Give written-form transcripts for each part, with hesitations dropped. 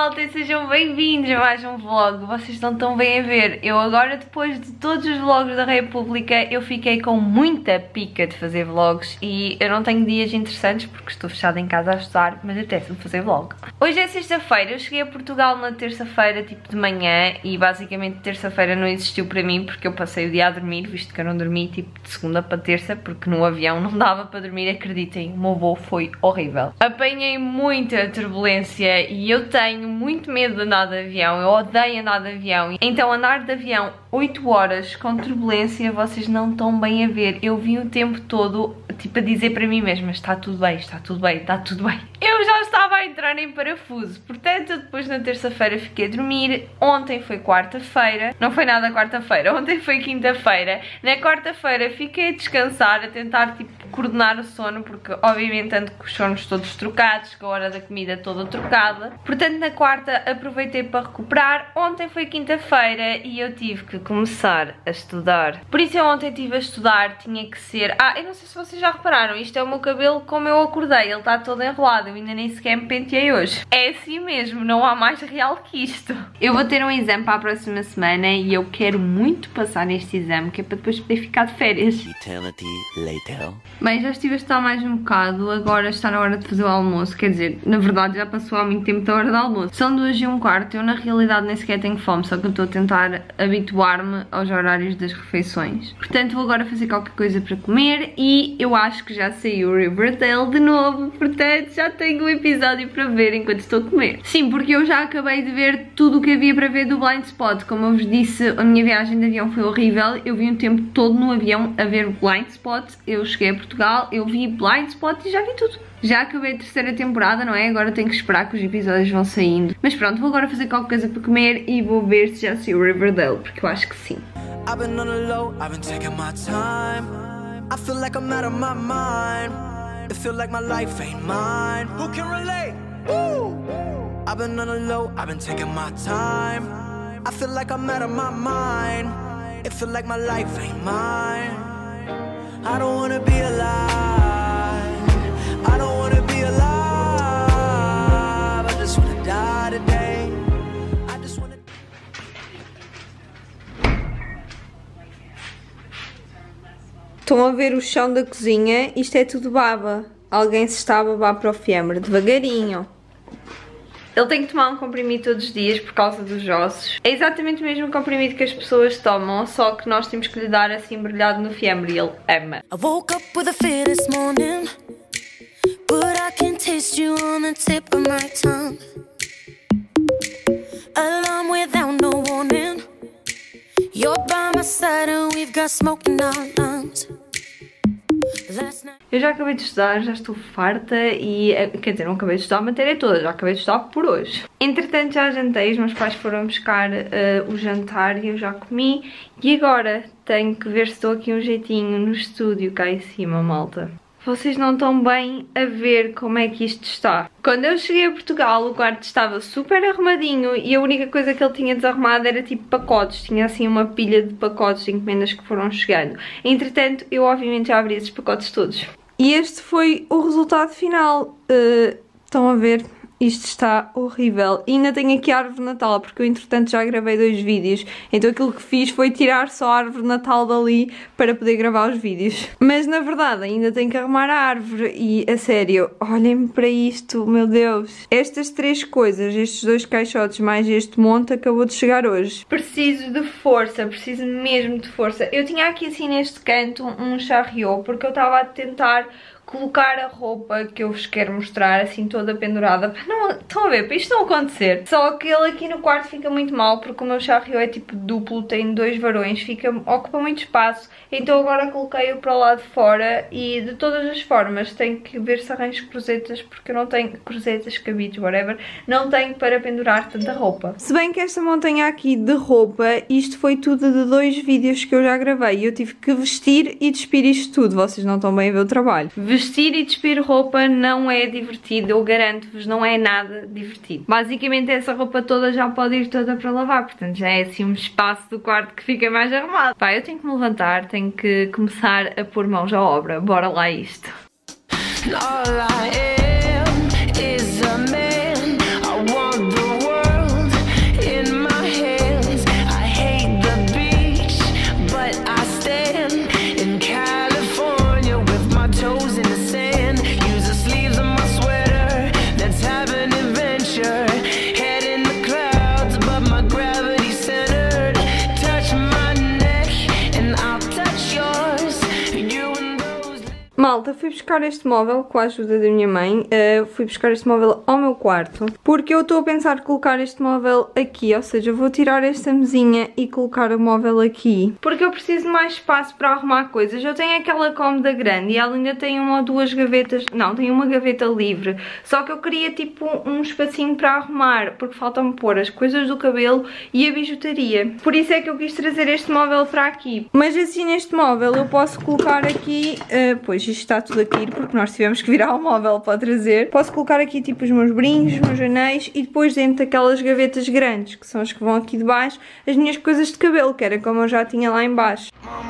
malta, e sejam bem-vindos a mais um vlog. Vocês estão tão bem a ver. Eu agora, depois de todos os vlogs da República, eu fiquei com muita pica de fazer vlogs. E eu não tenho dias interessantes porque estou fechada em casa a estudar, mas apetece-me fazer vlog. Hoje é sexta-feira, eu cheguei a Portugal na terça-feira, tipo de manhã. E basicamente terça-feira não existiu para mim porque eu passei o dia a dormir, visto que eu não dormi tipo de segunda para terça, porque no avião não dava para dormir, acreditem, o meu voo foi horrível. Apanhei muita turbulência e eu tenho muito medo de andar de avião, eu odeio andar de avião. Então andar de avião 8 horas com turbulência, vocês não estão bem a ver. Eu vim o tempo todo tipo a dizer para mim mesma, está tudo bem, está tudo bem, está tudo bem. Eu já estava a entrar em parafuso, portanto depois na terça-feira fiquei a dormir. Ontem foi quarta-feira, não foi nada quarta-feira, ontem foi quinta-feira. Na quarta-feira fiquei a descansar, a tentar tipo coordenar o sono, porque obviamente ando com os sonos todos trocados, com a hora da comida toda trocada. Portanto na quarta aproveitei para recuperar. Ontem foi quinta-feira e eu tive que começar a estudar. Por isso eu ontem estive a estudar, tinha que ser... eu não sei se vocês já repararam, isto é o meu cabelo como eu acordei, ele está todo enrolado, eu ainda nem sequer me penteei hoje. É assim mesmo, não há mais real que isto. Eu vou ter um exame para a próxima semana e eu quero muito passar neste exame, que é para depois poder ficar de férias. Eternity later. Bem, já estive a estudar mais um bocado, agora está na hora de fazer o almoço, quer dizer, na verdade já passou há muito tempo da hora do almoço. São 2h15, eu na realidade nem sequer tenho fome, só que eu estou a tentar habituar-me aos horários das refeições. Portanto vou agora fazer qualquer coisa para comer e eu acho que já saiu o Riverdale de novo, portanto já tenho um episódio para ver enquanto estou a comer. Sim, porque eu já acabei de ver tudo o que havia para ver do Blind Spot. Como eu vos disse, a minha viagem de avião foi horrível, eu vi o tempo todo no avião a ver Blind Spot. Eu cheguei a Portugal, eu vi Blind Spot e já vi tudo. Já acabei a terceira temporada, não é? Agora tenho que esperar que os episódios vão saindo. Mas pronto, vou agora fazer qualquer coisa para comer e vou ver se já saiu o Riverdale, porque eu acho que sim. I've been on the low, I've been taking my time. I feel like I'm out of my mind. It feel like my life ain't mine. Who can relate? Woo! I've been on the low, I've been taking my time. I feel like I'm out of my mind. It feel like my life ain't mine. I don't wanna be alive. I don't wanna be alive. I just wanna die today. I just wanna... Estão a ver o chão da cozinha? Isto é tudo baba. Alguém se está a babar para o fiambre, devagarinho. Ele tem que tomar um comprimido todos os dias por causa dos ossos. É exatamente o mesmo comprimido que as pessoas tomam, só que nós temos que lhe dar assim embrulhado no fiambre e ele ama. I woke up with a fear this morning, but I can taste you on the tip of my tongue. Alarm without no warning. You're by my side and we've got smoke in our lungs. Eu já acabei de estudar, já estou farta e... quer dizer, não acabei de estudar a matéria toda, já acabei de estudar por hoje. Entretanto já jantei, os meus pais foram buscar o jantar e eu já comi. E agora tenho que ver se estou aqui um jeitinho no estúdio cá em cima, malta. Vocês não estão bem a ver como é que isto está. Quando eu cheguei a Portugal, o quarto estava super arrumadinho e a única coisa que ele tinha desarrumado era tipo pacotes. Tinha assim uma pilha de pacotes de encomendas que foram chegando. Entretanto, eu obviamente já abri esses pacotes todos. E este foi o resultado final. Estão a ver? Isto está horrível. E ainda tenho aqui a árvore de Natal, porque eu entretanto já gravei 2 vídeos. Então aquilo que fiz foi tirar só a árvore de Natal dali para poder gravar os vídeos. Mas na verdade ainda tenho que arrumar a árvore e, a sério, olhem para isto, meu Deus. Estas 3 coisas, estes 2 caixotes mais este monte, acabou de chegar hoje. Preciso de força, preciso mesmo de força. Eu tinha aqui assim neste canto um charriot, porque eu estava a tentar colocar a roupa que eu vos quero mostrar assim toda pendurada. Não, estão a ver, para isto não acontecer. Só que ele aqui no quarto fica muito mal, porque o meu charriot é tipo duplo, tem 2 varões, ocupa muito espaço. Então agora coloquei-o para o lado de fora e de todas as formas tenho que ver se arranjo cruzetas, porque eu não tenho cruzetas, cabides, whatever, não tenho para pendurar tanta roupa. Se bem que esta montanha aqui de roupa, isto foi tudo de 2 vídeos que eu já gravei e eu tive que vestir e despir isto tudo. Vocês não estão bem a ver o trabalho. Vestir e despir roupa não é divertido, eu garanto-vos, não é nada divertido. Basicamente essa roupa toda já pode ir toda para lavar, portanto já é assim um espaço do quarto que fica mais arrumado. Pá, eu tenho que me levantar, tenho que começar a pôr mãos à obra, bora lá isto. All I am is a man. I want the world. Malta, fui buscar este móvel com a ajuda da minha mãe. Fui buscar este móvel ao meu quarto, porque eu estou a pensar colocar este móvel aqui, ou seja, vou tirar esta mesinha e colocar o móvel aqui, porque eu preciso de mais espaço para arrumar coisas. Eu tenho aquela cômoda grande e ela ainda tem uma ou duas gavetas, não, tem uma gaveta livre, só que eu queria tipo um espacinho para arrumar, porque faltam-me pôr as coisas do cabelo e a bijuteria. Por isso é que eu quis trazer este móvel para aqui. Mas assim, neste móvel eu posso colocar aqui, pois isto está tudo aqui, porque nós tivemos que virar o móvel para trazer. Posso colocar aqui tipo os meus brincos, os meus anéis e depois dentro daquelas gavetas grandes, que são as que vão aqui de baixo, as minhas coisas de cabelo, que era como eu já tinha lá em baixo.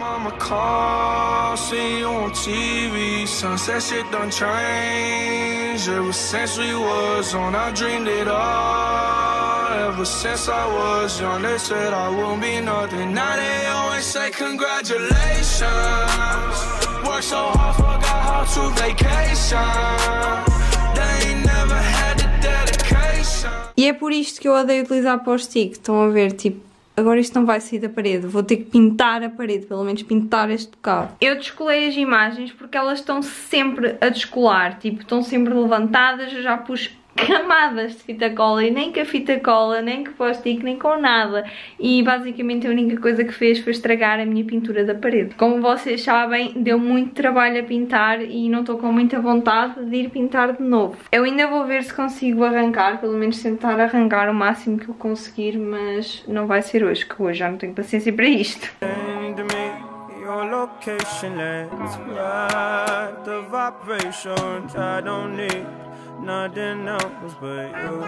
Ever since I was young, they said I won't be nothing. Now they always say congratulations. Worked so hard, forgot how to vacation. They ain't never had the dedication. E é por isto que eu odeio utilizar post-it. Estão a ver, tipo, agora isto não vai sair da parede. Vou ter que pintar a parede, pelo menos pintar este bocado. Eu descolei as imagens porque elas estão sempre a descolar. Tipo, estão sempre levantadas. Eu já pus camadas de fita cola e nem com a fita cola, nem com post-it, nem com nada. E basicamente a única coisa que fez foi estragar a minha pintura da parede. Como vocês sabem, deu muito trabalho a pintar e não estou com muita vontade de ir pintar de novo. Eu ainda vou ver se consigo arrancar, pelo menos tentar arrancar o máximo que eu conseguir, mas não vai ser hoje, que hoje já não tenho paciência para isto. Your location, let's ride the vibrations. I don't need nothing else but you.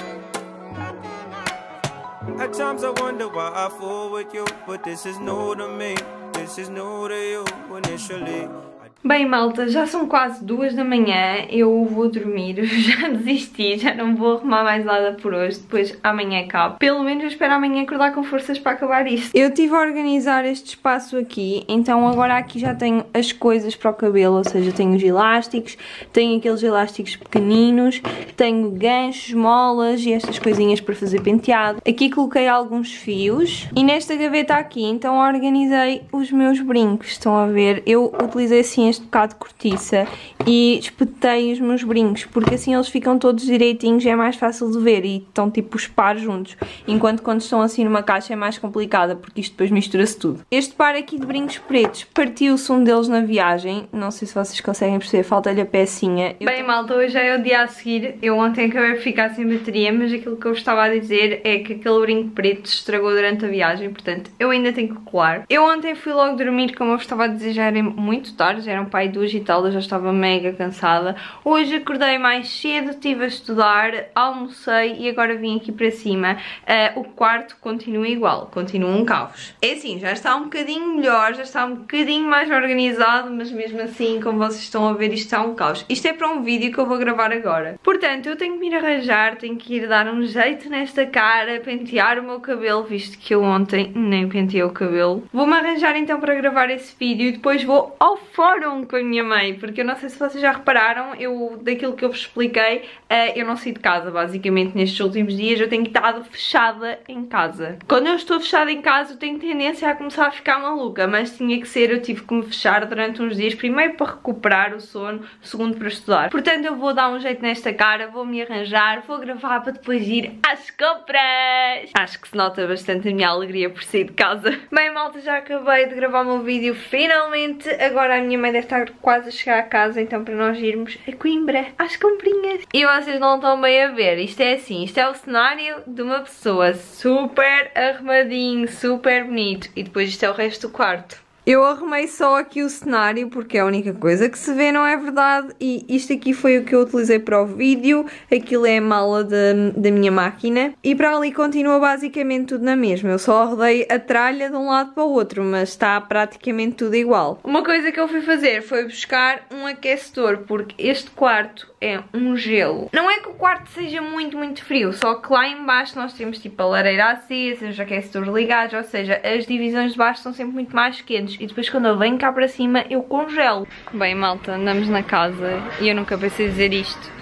At times I wonder why I fool with you, but this is new to me, this is new to you initially. Bem, malta, já são quase 2 da manhã, eu vou dormir, já desisti, já não vou arrumar mais nada por hoje, depois amanhã acabo. Pelo menos eu espero amanhã acordar com forças para acabar isto. Eu estive a organizar este espaço aqui, então agora aqui já tenho as coisas para o cabelo, ou seja, tenho os elásticos, tenho aqueles elásticos pequeninos, tenho ganchos, molas e estas coisinhas para fazer penteado. Aqui coloquei alguns fios e nesta gaveta aqui, então organizei os meus brincos, estão a ver? Eu utilizei assim este bocado de cortiça e espetei os meus brincos, porque assim eles ficam todos direitinhos, é mais fácil de ver e estão tipo os pares juntos, enquanto quando estão assim numa caixa é mais complicada, porque isto depois mistura-se tudo. Este par aqui de brincos pretos, partiu-se um deles na viagem, não sei se vocês conseguem perceber, falta-lhe a pecinha. Bem, malta, hoje é o dia a seguir, eu ontem acabei por ficar sem bateria, mas aquilo que eu estava a dizer é que aquele brinco preto se estragou durante a viagem, portanto eu ainda tenho que colar. Eu ontem fui logo dormir, como eu estava a dizer, já era muito tarde, já eram pai 2 e tal, eu já estava mega cansada. Hoje acordei mais cedo, estive a estudar, almocei e agora vim aqui para cima. O quarto continua igual, continua um caos. É assim, já está um bocadinho melhor, já está um bocadinho mais organizado, mas mesmo assim, como vocês estão a ver, isto está um caos. Isto é para um vídeo que eu vou gravar agora. Portanto, eu tenho que me ir arranjar, tenho que ir dar um jeito nesta cara, pentear o meu cabelo, visto que eu ontem nem penteei o cabelo. Vou-me arranjar então para gravar esse vídeo e depois vou ao fórum com a minha mãe, porque eu não sei se vocês já repararam, daquilo que eu vos expliquei, eu não saí de casa, basicamente, nestes últimos dias. Eu tenho estado fechada em casa. Quando eu estou fechada em casa, eu tenho tendência a começar a ficar maluca, mas tinha que ser, eu tive que me fechar durante uns dias, primeiro para recuperar o sono, segundo para estudar. Portanto, eu vou dar um jeito nesta cara, vou me arranjar, vou gravar para depois ir às compras. Acho que se nota bastante a minha alegria por sair de casa. Bem, malta, já acabei de gravar o meu vídeo, finalmente. Agora a minha mãe deve estar quase a chegar a casa, então para nós irmos a Coimbra, às comprinhas. E vocês não estão bem a ver, isto é assim, isto é o cenário de uma pessoa super arrumadinho, super bonito, e depois isto é o resto do quarto. Eu arrumei só aqui o cenário porque é a única coisa que se vê, não é verdade? E isto aqui foi o que eu utilizei para o vídeo, aquilo é a mala da minha máquina e para ali continua basicamente tudo na mesma. Eu só rodei a tralha de um lado para o outro, mas está praticamente tudo igual. Uma coisa que eu fui fazer foi buscar um aquecedor, porque este quarto é um gelo. Não é que o quarto seja muito frio, só que lá em baixo nós temos tipo a lareira acesa, os aquecedores ligados, ou seja, as divisões de baixo são sempre muito mais quentes. E depois quando eu venho cá para cima eu congelo. Bem, malta, andamos na casa e eu nunca pensei dizer isto.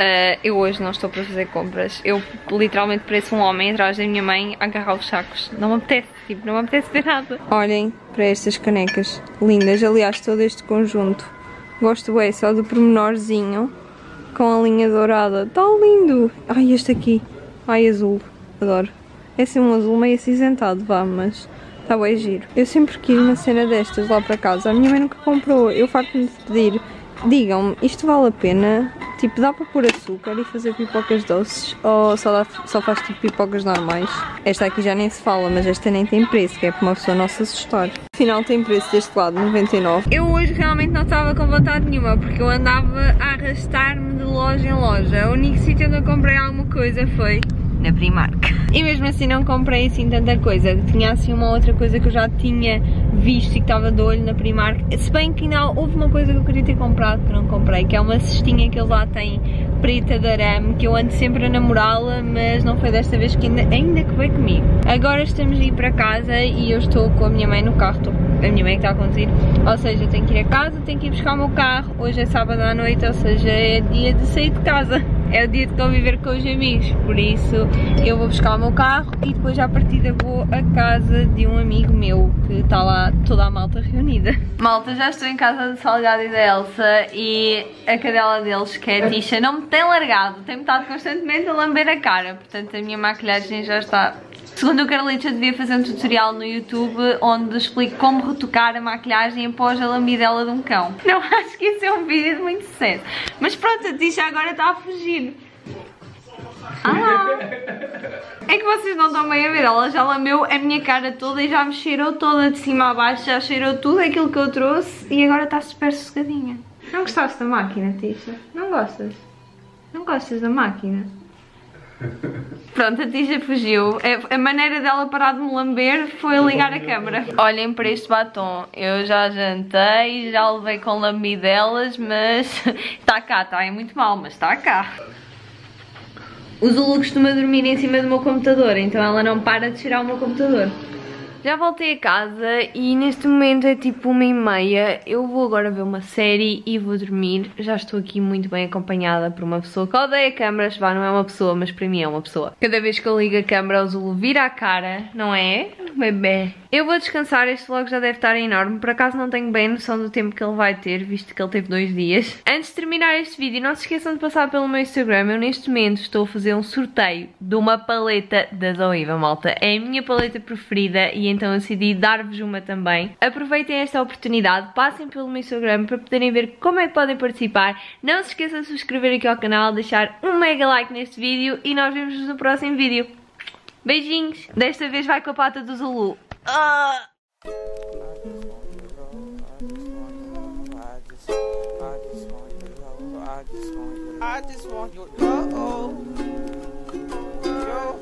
Eu hoje não estou para fazer compras. Eu literalmente pareço um homem atrás da minha mãe a agarrar os sacos. Não me apetece, tipo, não me apetece ver nada. Olhem para estas canecas lindas. Aliás, todo este conjunto Gosto bem só do pormenorzinho com a linha dourada. Está lindo! Ai, este aqui. Ai, azul. Adoro. É assim um azul meio acinzentado, vá, mas está bem giro. Eu sempre quis uma cena destas lá para casa. A minha mãe nunca comprou. Eu farto-me de pedir. Digam-me, isto vale a pena? Tipo, dá para pôr açúcar e fazer pipocas doces? Ou só faz tipo pipocas normais? Esta aqui já nem se fala, mas esta nem tem preço, que é para uma pessoa não se assustar. Afinal tem preço deste lado, 99. Eu hoje realmente não estava com vontade nenhuma, porque eu andava a arrastar-me de loja em loja. O único sítio onde eu comprei alguma coisa foi na Primark. E mesmo assim não comprei assim tanta coisa. Tinha assim uma outra coisa que eu já tinha visto e que estava de olho na Primark. Se bem que ainda houve uma coisa que eu queria ter comprado que não comprei, que é uma cestinha que eles lá têm preta de arame, que eu ando sempre a namorá-la, mas não foi desta vez que ainda que veio comigo. Agora estamos a ir para casa e eu estou com a minha mãe no carro. A minha mãe que está a conduzir. Ou seja, eu tenho que ir a casa, tenho que ir buscar o meu carro. Hoje é sábado à noite, ou seja, é dia de sair de casa. É o dia de conviver com os amigos, por isso eu vou buscar o meu carro e depois à partida vou à casa de um amigo meu que está lá toda a malta reunida. Malta, já estou em casa do Salgado e da Elsa e a cadela deles, que é a Tisha, não me tem largado, tem-me estado constantemente a lamber a cara, portanto a minha maquilhagem já está... Segundo o Carlitos, eu devia fazer um tutorial no YouTube onde explico como retocar a maquilhagem após a lambidela de um cão. Não acho que isso é um vídeo de muito sucesso. Mas pronto, a Tisha agora está a fugir. É que vocês não estão bem a ver, ela já lambeu a minha cara toda e já me cheirou toda de cima a baixo, já cheirou tudo aquilo que eu trouxe e agora está super sossegadinha. Não gostaste da máquina, Tisha? Não gostas? Não gostas da máquina? Pronto, a Tisha fugiu. A maneira dela parar de me lamber foi ligar a câmera. Olhem para este batom. Eu já jantei, já levei com lambidelas, mas está cá, está é muito mal, mas está cá. O Zulu costuma dormir em cima do meu computador, então ela não para de cheirar o meu computador. Já voltei a casa e neste momento é tipo 1h30. Eu vou agora ver uma série e vou dormir. Já estou aqui muito bem acompanhada por uma pessoa que odeia câmaras. Vá, não é uma pessoa, mas para mim é uma pessoa. Cada vez que eu ligo a câmera o Zulu vira a cara, não é? Bebê. Eu vou descansar, este vlog já deve estar enorme. Por acaso não tenho bem noção do tempo que ele vai ter, visto que ele teve 2 dias. Antes de terminar este vídeo, não se esqueçam de passar pelo meu Instagram. Eu neste momento estou a fazer um sorteio de uma paleta da Zoeva, malta. É a minha paleta preferida e então eu decidi dar-vos uma também. Aproveitem esta oportunidade, passem pelo meu Instagram para poderem ver como é que podem participar. Não se esqueçam de subscrever aqui ao canal, deixar um mega like neste vídeo e nós vemos-nos no próximo vídeo. Beijinhos! Desta vez vai com a pata do Zulu. I just want your love.